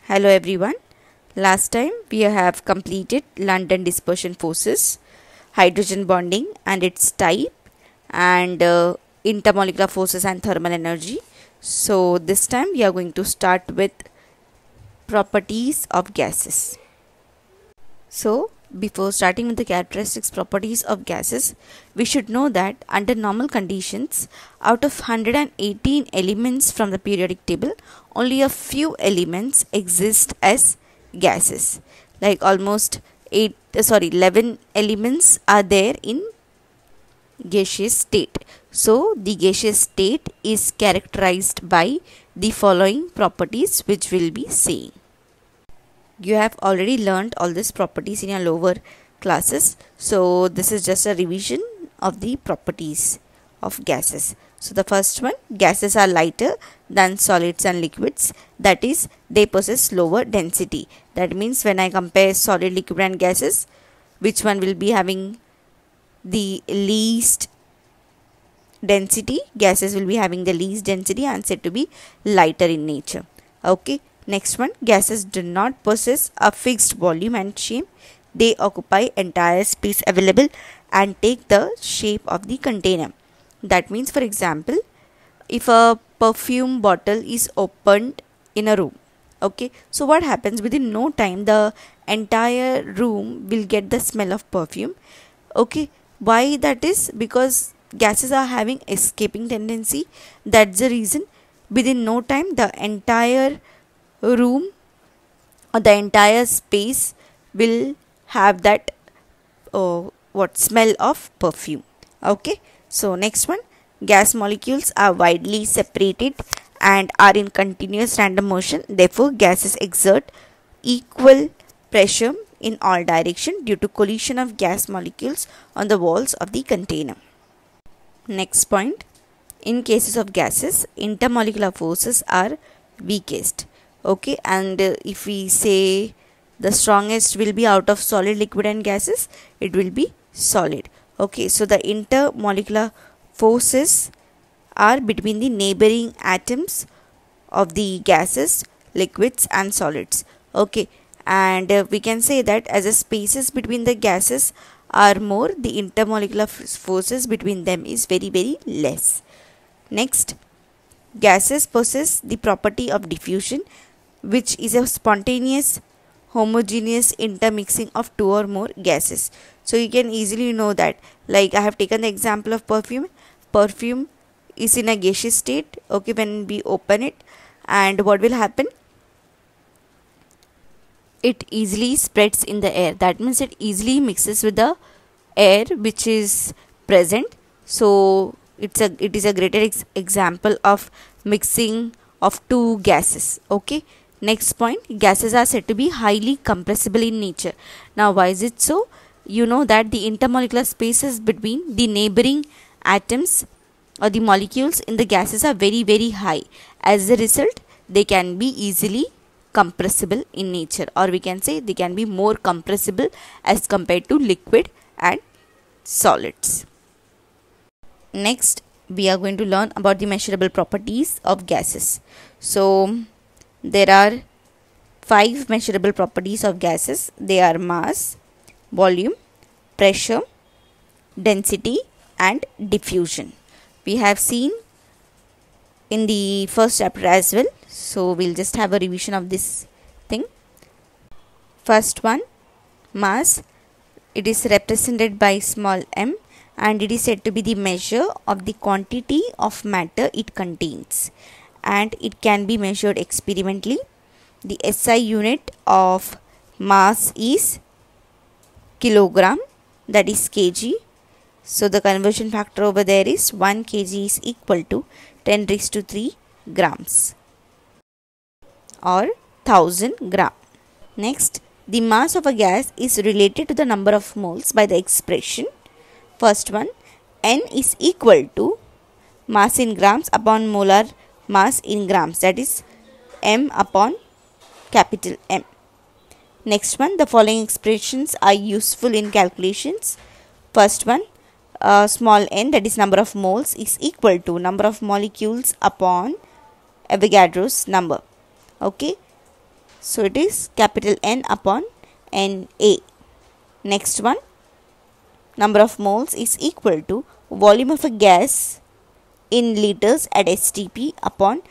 Hello everyone. Last time we have completed London dispersion forces, hydrogen bonding and its type, and intermolecular forces and thermal energy. So this time we are going to start with properties of gases. So before starting with the characteristics properties of gases, we should know that under normal conditions, out of 118 elements from the periodic table, only a few elements exist as gases. Like almost 11 elements are there in gaseous state. So the gaseous state is characterized by the following properties which we'll be seeing. You have already learned all these properties in your lower classes, so this is just a revision of the properties of gases. So the first one, gases are lighter than solids and liquids, that is they possess lower density. That means when I compare solid, liquid and gases, which one will be having the least density? Gases will be having the least density and said to be lighter in nature. Okay. Next one, gases do not possess a fixed volume and shape. They occupy entire space available and take the shape of the container. That means, for example, if a perfume bottle is opened in a room, okay, so what happens? Within no time the entire room will get the smell of perfume. Okay, why that is? Because gases are having escaping tendency. That's the reason within no time the entire room or the entire space will have that smell of perfume. Okay, so next one, gas molecules are widely separated and are in continuous random motion. Therefore gases exert equal pressure in all direction due to collision of gas molecules on the walls of the container. Next point, in cases of gases, intermolecular forces are weakest. Okay, and if we say the strongest will be out of solid, liquid and gases, it will be solid. Okay, so the intermolecular forces are between the neighboring atoms of the gases, liquids and solids. Okay, and we can say that as the spaces between the gases are more, the intermolecular forces between them is very less. Next, gases possess the property of diffusion, which is a spontaneous homogeneous intermixing of two or more gases. So you can easily know that, like I have taken the example of perfume. Perfume is in a gaseous state, okay, when we open it, and what will happen? It easily spreads in the air. That means it easily mixes with the air which is present. So it is a greater example of mixing of two gases. Okay. Next point, gases are said to be highly compressible in nature. Now why is it so? You know that the intermolecular spaces between the neighboring atoms or the molecules in the gases are very high. As a result, they can be easily compressible in nature, or we can say they can be more compressible as compared to liquid and solids. Next, we are going to learn about the measurable properties of gases. So there are 5 measurable properties of gases. They are mass, volume, pressure, density and diffusion. We have seen in the first chapter as well. So we'll just have a revision of this thing. First one, mass. It is represented by small m and it is said to be the measure of the quantity of matter it contains, and it can be measured experimentally. The SI unit of mass is kilogram, that is kg. So the conversion factor over there is 1 kg is equal to 10 raised to 3 grams or 1000 gram. Next, the mass of a gas is related to the number of moles by the expression. First one, N is equal to mass in grams upon molar mass in grams, that is m upon capital M. Next one, the following expressions are useful in calculations. First one, small n, that is number of moles, is equal to number of molecules upon Avogadro's number. Okay, So it is capital N upon Na. Next one, number of moles is equal to volume of a gas in liters at STP upon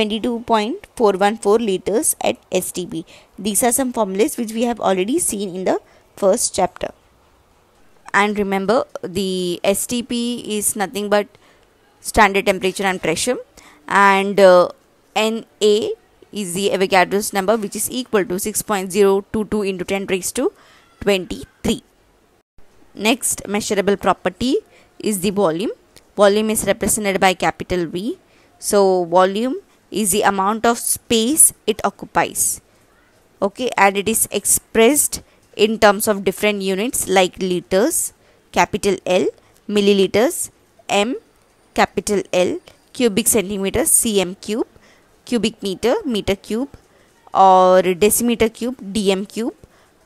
22.414 liters at STP. These are some formulas which we have already seen in the first chapter. And remember, the STP is nothing but standard temperature and pressure, and Na is the Avogadro's number, which is equal to 6.022 into 10 raised to 23. Next measurable property is the volume. Volume is represented by capital V. So volume is the amount of space it occupies. Okay, and it is expressed in terms of different units like liters, capital L, milliliters, M, capital L, cubic centimeters, cm cube, cubic meter, meter cube, or decimeter cube, dm cube,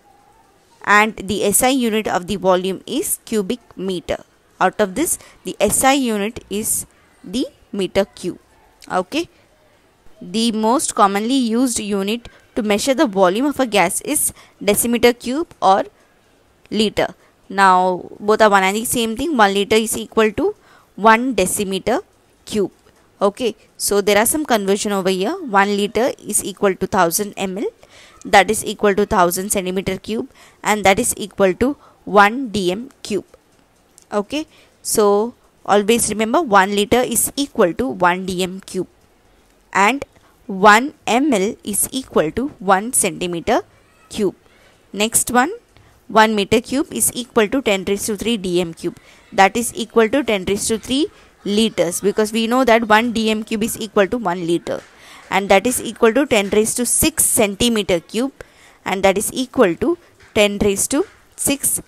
and the SI unit of the volume is cubic meter. Out of this, the SI unit is the meter cube. Okay. The most commonly used unit to measure the volume of a gas is decimeter cube or liter. Now, both are one and the same thing. 1 liter is equal to 1 decimeter cube. Okay, so there are some conversion over here. 1 liter is equal to 1000 ml, that is equal to 1000 centimeter cube, and that is equal to 1 dm cube. Okay, so always remember 1 liter is equal to 1 dm cube, and 1 ml is equal to 1 centimeter cube. Next one, 1 meter cube is equal to 10 raised to 3 dm cube, that is equal to 10 raised to 3 liters, because we know that 1 dm cube is equal to 1 liter, and that is equal to 10 raised to 6 centimeter cube, and that is equal to 10 raised to 6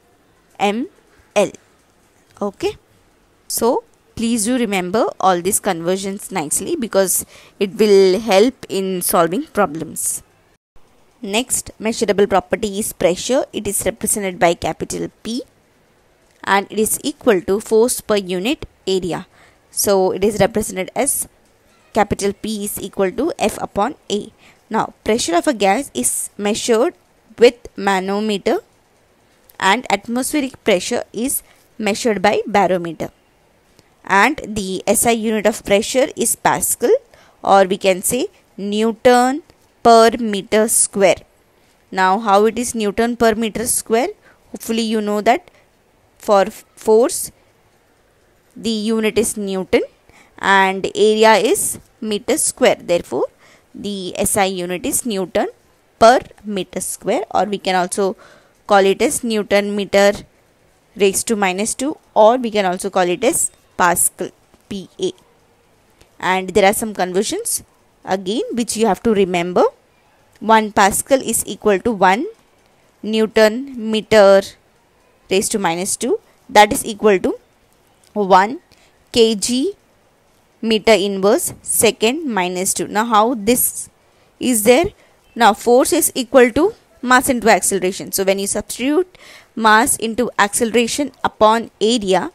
ml. Okay, so please do remember all these conversions nicely, because it will help in solving problems. Next measurable property is pressure. It is represented by capital P, and it is equal to force per unit area. So it is represented as capital P is equal to F upon A. Now, pressure of a gas is measured with manometer, and atmospheric pressure is measured by barometer, and the SI unit of pressure is Pascal, or we can say Newton per meter square. Now, how it is Newton per meter square? Hopefully you know that for force the unit is Newton and area is meter square. Therefore, the SI unit is Newton per meter square, or we can also call it as Newton meter raised to minus 2, or we can also call it as Pascal, PA. And there are some conversions again which you have to remember. 1 Pascal is equal to 1 Newton meter raised to minus 2, that is equal to 1 kg meter inverse second minus 2. Now, how this is there? Now, force is equal to mass into acceleration. So, when you substitute mass into acceleration upon area,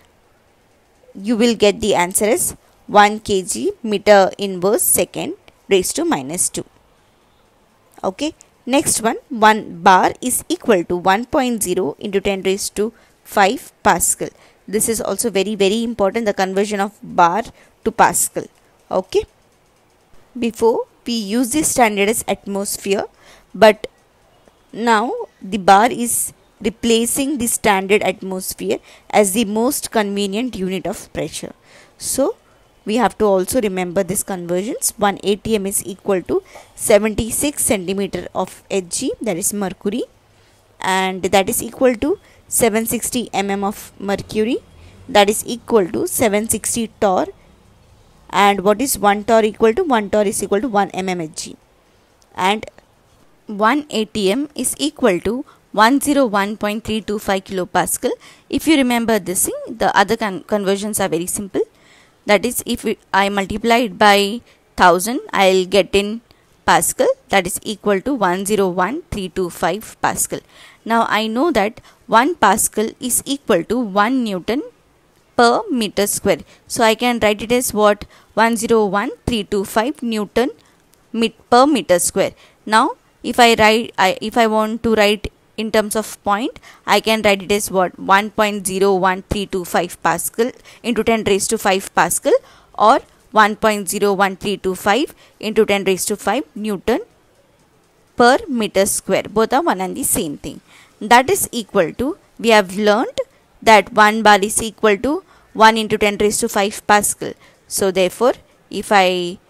you will get the answer as 1 kg meter inverse second raised to minus 2. Okay. Next one, 1 bar is equal to 1.0 into 10 raised to 5 Pascal. This is also very important, the conversion of bar to Pascal. Okay. Before we use this standard as atmosphere, but now the bar is replacing the standard atmosphere as the most convenient unit of pressure. So, we have to also remember this conversions. 1 atm is equal to 76 centimeter of Hg, that is mercury, and that is equal to 760 mm of mercury, that is equal to 760 torr. And what is 1 torr equal to? 1 torr is equal to 1 mm Hg, and 1 atm is equal to 101.325 kilopascal. If you remember this thing, the other conversions are very simple. That is, if I multiply it by 1000, I will get in Pascal, that is equal to 101.325 Pascal. Now, I know that 1 Pascal is equal to 1 Newton per meter square. So, I can write it as what? 101.325 Newton per meter square. Now if I want to write in terms of point, I can write it as what, 1.01325 Pascal into 10 raised to 5 Pascal, or 1.01325 into 10 raised to 5 Newton per meter square. Both are one and the same thing. That is equal to, we have learned that 1 bar is equal to 1 into 10 raised to 5 Pascal. So therefore, if I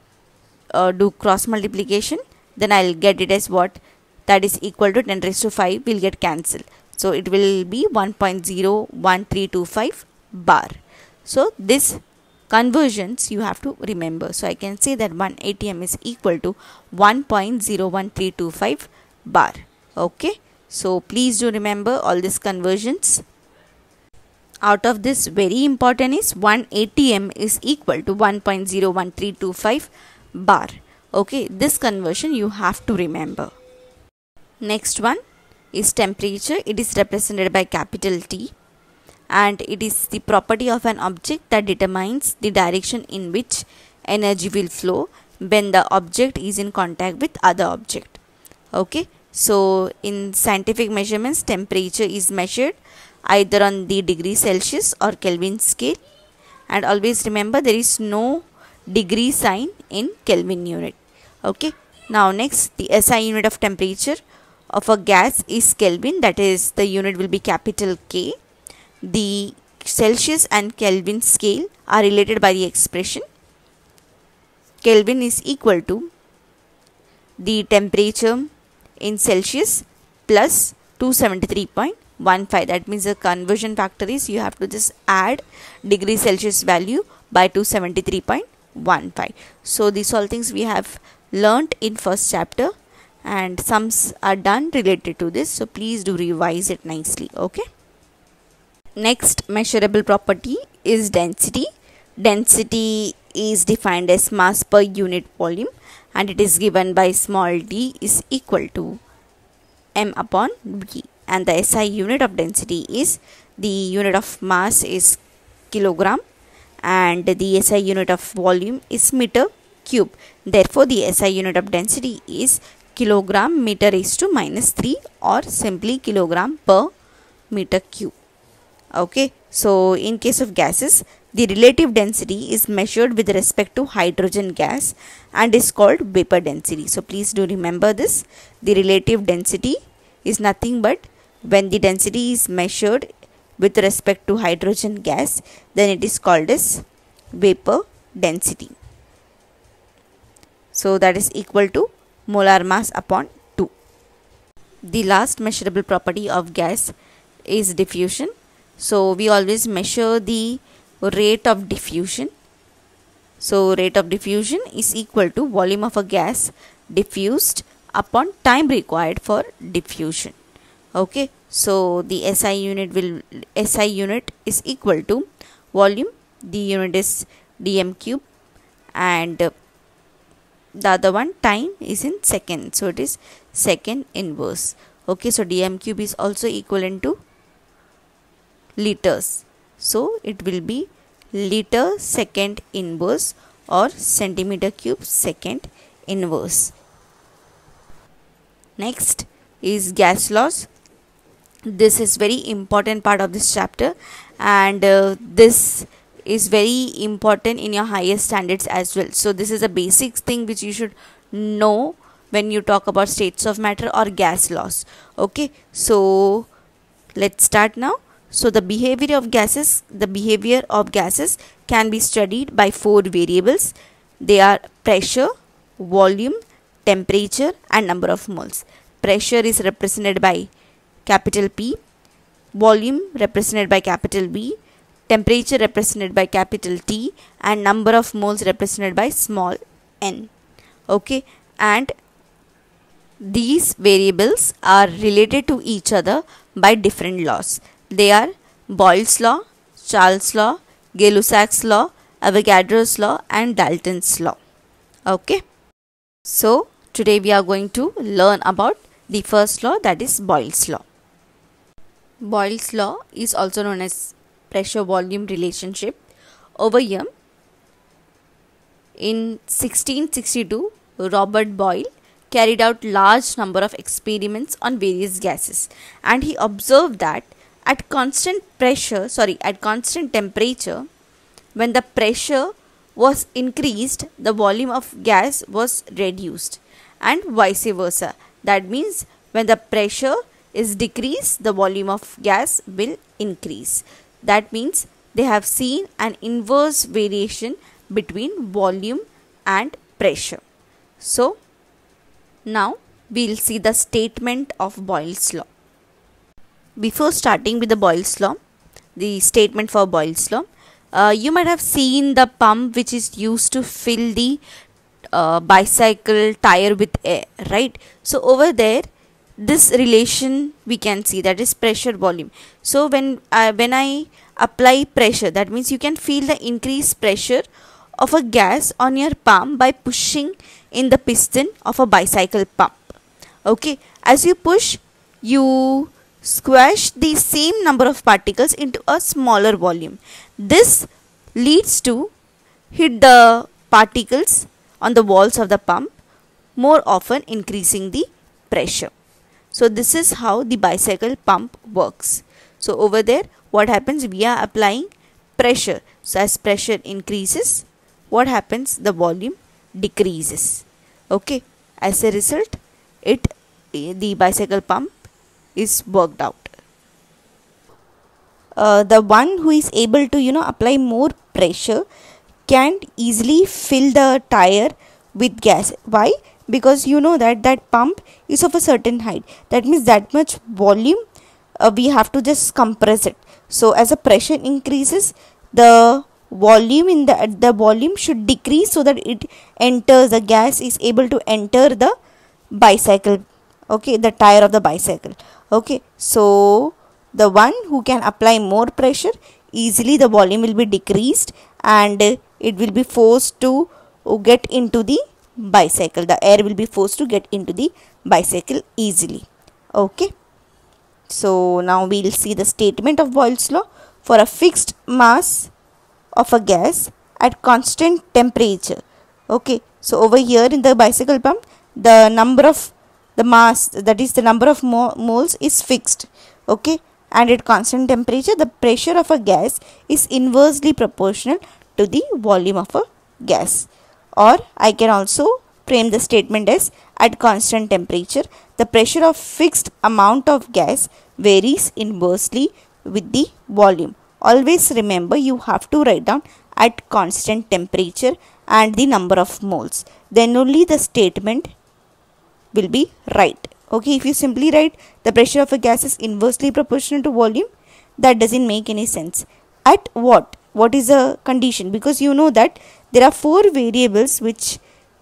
do cross multiplication, then I'll get it as what, that is equal to 10 raised to 5 will get cancelled. So it will be 1.01325 bar. So this conversions you have to remember. So I can say that 1 ATM is equal to 1.01325 bar. Okay. So please do remember all these conversions. Out of this, very important is 1 ATM is equal to 1.01325 bar. Okay, this conversion you have to remember. Next one is temperature. It is represented by capital T, and it is the property of an object that determines the direction in which energy will flow when the object is in contact with other object. Okay, so in scientific measurements, temperature is measured either on the degree Celsius or Kelvin scale, and always remember there is no degree sign in Kelvin unit. Okay, now next, the SI unit of temperature of a gas is Kelvin, that is the unit will be capital K. The Celsius and Kelvin scale are related by the expression Kelvin is equal to the temperature in Celsius plus 273.15. That means the conversion factor is, you have to just add degree Celsius value by 273.15. So these all things we have learnt in first chapter, and sums are done related to this. So please do revise it nicely. Okay. Next measurable property is density. Density is defined as mass per unit volume, and it is given by small d is equal to m upon v, and the SI unit of density is, the unit of mass is kilogram and the SI unit of volume is meter cube. Therefore the SI unit of density is kilogram meter raised to -3, or simply kilogram per meter cube. Okay, so in case of gases, the relative density is measured with respect to hydrogen gas and is called vapor density. So please do remember this. The relative density is nothing but when the density is measured with respect to hydrogen gas, then it is called as vapor density. So that is equal to molar mass upon 2. The last measurable property of gas is diffusion. So we always measure the rate of diffusion. So rate of diffusion is equal to volume of a gas diffused upon time required for diffusion. Okay, so the SI unit is equal to volume, the unit is dm cube, and the other one time is in second, so it is second inverse. Okay, so dm cube is also equivalent to liters, so it will be liter second inverse or centimeter cube second inverse. Next is gas laws. This is very important part of this chapter, and this is very important in your higher standards as well. So this is a basic thing which you should know when you talk about states of matter or gas laws. Okay, so let's start now. So the behavior of gases can be studied by 4 variables. They are pressure, volume, temperature, and number of moles. Pressure is represented by capital P, volume represented by capital V, temperature represented by capital T, and number of moles represented by small n. Okay, and these variables are related to each other by different laws. They are Boyle's law, Charles' law, Gay-Lussac's law, Avogadro's law, and Dalton's law. Okay, so today we are going to learn about the first law, that is Boyle's law. Boyle's law is also known as pressure volume relationship. Over here, in 1662, Robert Boyle carried out large number of experiments on various gases, and he observed that at constant temperature, when the pressure was increased, the volume of gas was reduced, and vice versa. That means when the pressure is decreased, the volume of gas will increase. That means they have seen an inverse variation between volume and pressure. So now we'll see the statement of Boyle's law. Before starting with the Boyle's law, the statement for Boyle's law, you might have seen the pump which is used to fill the bicycle tire with air, right? So over there, this relation we can see, that is pressure volume. So when I apply pressure, that means you can feel the increased pressure of a gas on your palm by pushing in the piston of a bicycle pump. Okay, as you push, you squash the same number of particles into a smaller volume. This leads to hit the particles on the walls of the pump, more often increasing the pressure. So this is how the bicycle pump works. So over there, what happens? We are applying pressure. So as pressure increases, what happens? The volume decreases. Okay, as a result, the bicycle pump is worked out. The one who is able to apply more pressure can easily fill the tire with gas. Why? Because that pump is of a certain height. That means that much volume we have to just compress it. So as the pressure increases, the volume in the volume should decrease so that it enters, the gas is able to enter the bicycle, okay, the tire of the bicycle. Okay, so the one who can apply more pressure, easily the volume will be decreased and it will be forced to get into the bicycle. The air will be forced to get into the bicycle easily. Okay, so now we will see the statement of Boyle's law. For a fixed mass of a gas at constant temperature. Okay, so over here in the bicycle pump, the number of the mass, that is the number of moles, is fixed. Okay, and at constant temperature, the pressure of a gas is inversely proportional to the volume of a gas. Or I can also frame the statement as, at constant temperature, the pressure of fixed amount of gas varies inversely with the volume. Always remember, you have to write down at constant temperature and the number of moles. Then only the statement will be right. Okay, if you simply write the pressure of a gas is inversely proportional to volume, that doesn't make any sense. At what? What is the condition? Because you know that there are 4 variables which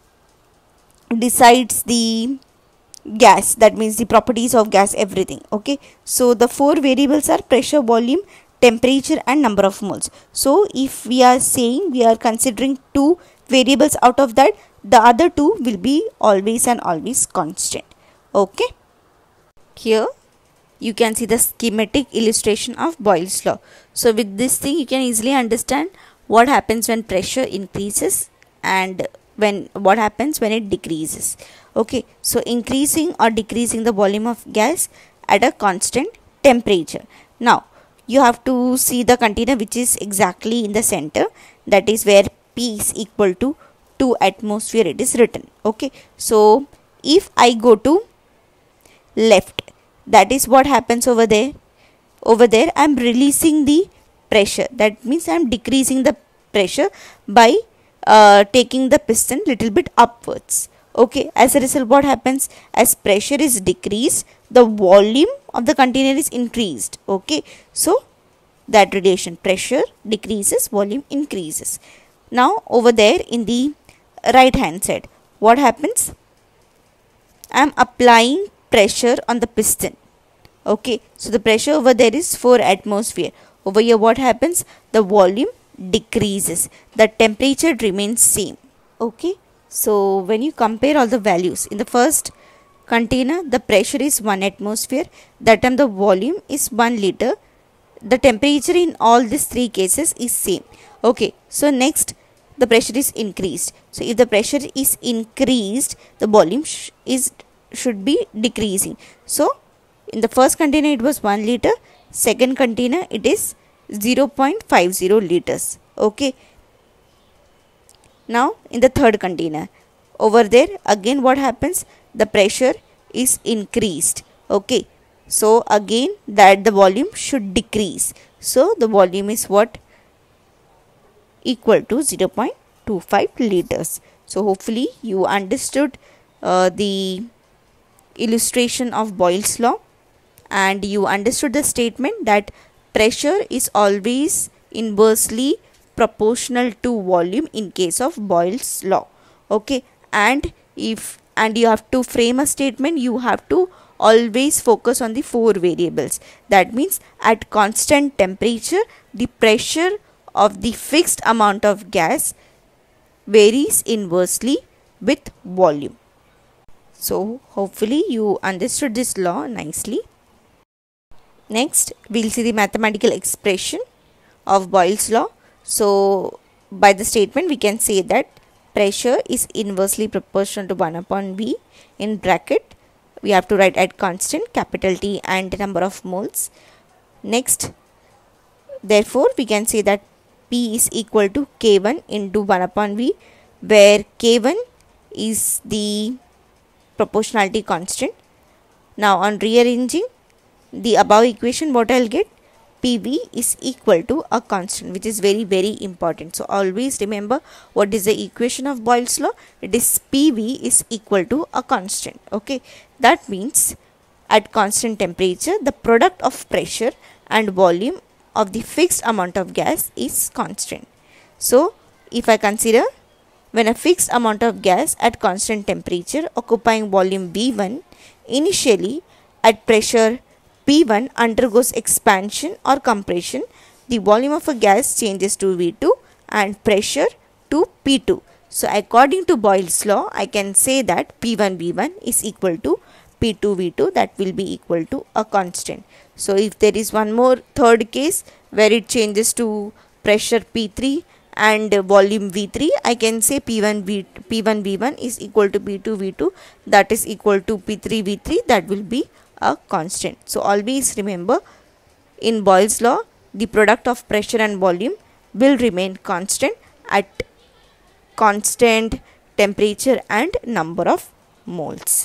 decides the gas, that means the properties of gas, everything. Okay, so the 4 variables are pressure, volume, temperature and number of moles. So if we are saying we are considering 2 variables out of that, the other 2 will be always and always constant. Okay, here you can see the schematic illustration of Boyle's law. So with this thing you can easily understand what happens when pressure increases and what happens when it decreases. Okay, so increasing or decreasing the volume of gas at a constant temperature. Now you have to see the container which is exactly in the center, that is where P is equal to 2 atmosphere, it is written. Okay, so if I go to left, that is what happens over there. Over there I am releasing the pressure, that means I am decreasing the pressure by taking the piston little bit upwards. Okay, as a result what happens? As pressure is decreased, the volume of the container is increased. Okay, so that relation, pressure decreases, volume increases. Now over there in the right hand side, what happens? I am applying pressure on the piston. Okay, so the pressure over there is 4 atmosphere. Over here what happens? The volume decreases, the temperature remains same. Okay, so when you compare all the values, in the first container the pressure is 1 atmosphere, that time the volume is 1 liter, the temperature in all these 3 cases is same. Okay, so next the pressure is increased. So if the pressure is increased, the volume should be decreasing. So in the first container it was 1 liter, second container it is 0.50 liters. Okay. Now in the third container, over there again what happens, the pressure is increased. Okay, so again that the volume should decrease. So the volume is what, equal to 0.25 liters. So hopefully you understood the illustration of Boyle's law, and you understood the statement that pressure is always inversely proportional to volume in case of Boyle's law. Okay, and you have to frame a statement, you have to always focus on the 4 variables. That means at constant temperature, the pressure of the fixed amount of gas varies inversely with volume. So hopefully you understood this law nicely. Next, we'll see the mathematical expression of Boyle's law. So by the statement we can say that pressure is inversely proportional to 1 upon V. In bracket we have to write at constant, capital T and number of moles. Next, therefore we can say that P is equal to K1 into 1 upon V, where K1 is the proportionality constant. Now on rearranging the above equation, what I'll get, PV is equal to a constant, which is very important. So always remember what is the equation of Boyle's law. It is PV is equal to a constant. Okay, that means at constant temperature the product of pressure and volume of the fixed amount of gas is constant. So if I consider, when a fixed amount of gas at constant temperature occupying volume V1 initially at pressure P1 undergoes expansion or compression, the volume of a gas changes to V2 and pressure to P2. So according to Boyle's law, I can say that P1 V1 is equal to P2 V2, that will be equal to a constant. So if there is one more third case where it changes to pressure P3 and volume V3, I can say P1 V1 is equal to P2 V2, that is equal to P3 V3, that will be a constant. So always remember, in Boyle's law the product of pressure and volume will remain constant at constant temperature and number of moles.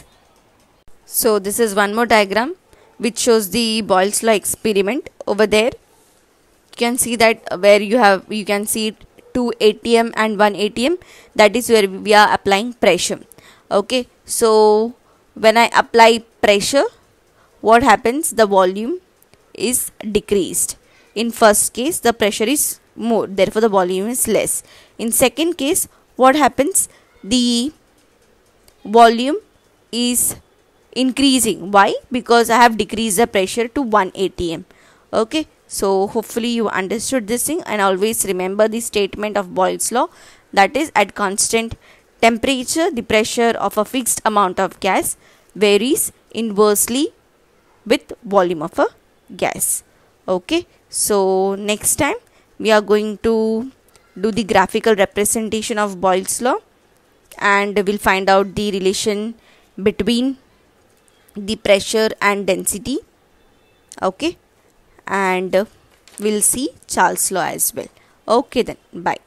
So this is one more diagram which shows the Boyle's law experiment. Over there you can see that where you can see 2 atm and 1 atm, that is where we are applying pressure. Okay, so when I apply pressure, what happens, the volume is decreased. In first case the pressure is more, therefore the volume is less. In second case what happens, the volume is increasing. Why? Because I have decreased the pressure to 1 atm. Okay, so hopefully you understood this thing, and always remember the statement of Boyle's law, that is at constant temperature the pressure of a fixed amount of gas varies inversely with volume of a gas. Okay, so next time we are going to do the graphical representation of Boyle's law, and we'll find out the relation between the pressure and density. Okay, and we'll see Charles' law as well. Okay then, bye.